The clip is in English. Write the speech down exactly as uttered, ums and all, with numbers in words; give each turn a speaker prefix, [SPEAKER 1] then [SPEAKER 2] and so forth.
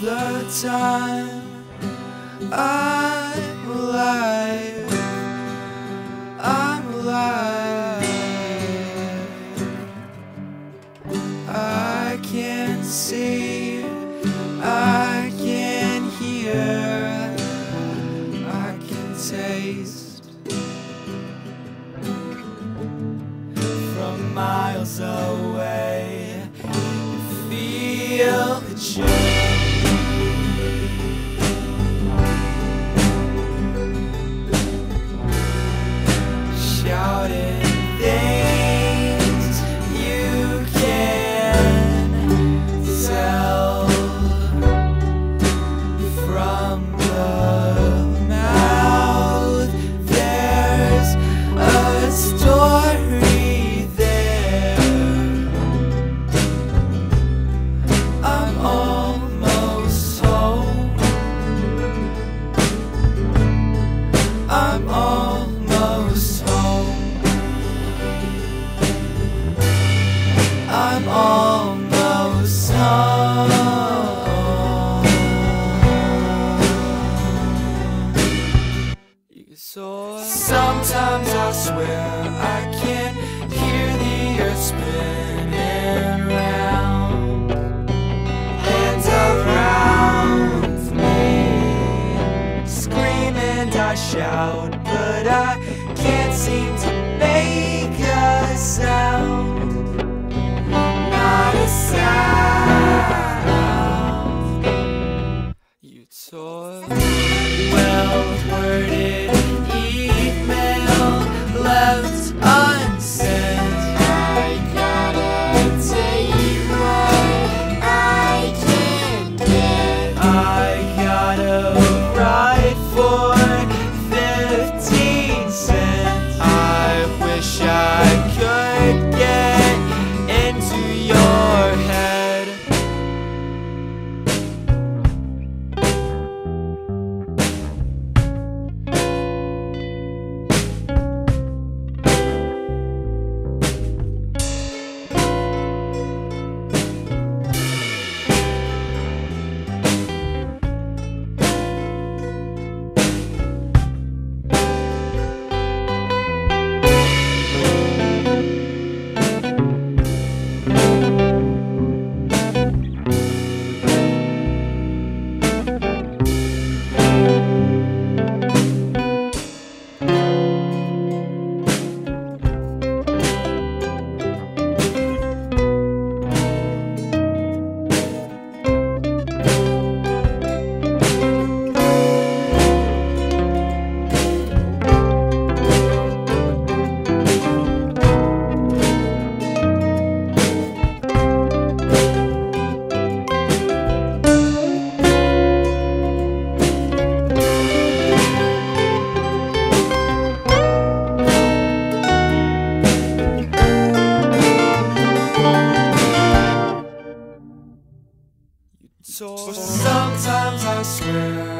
[SPEAKER 1] the time I'm alive, I'm alive. I can see, I can hear, I can taste from miles away. You feel the change. Shouting things you can tell from the mouth. There's a story there. I'm almost home. I'm almost home. I'm almost home. So sometimes I swear I can hear the earth spinning round and around me. Scream and I shout, but I can't seem to make a sound. Not a sound. You told well-worded email left unsent. I gotta take what I can get. I gotta write for fifteen cents. I wish I could get into your head. So sometimes I swear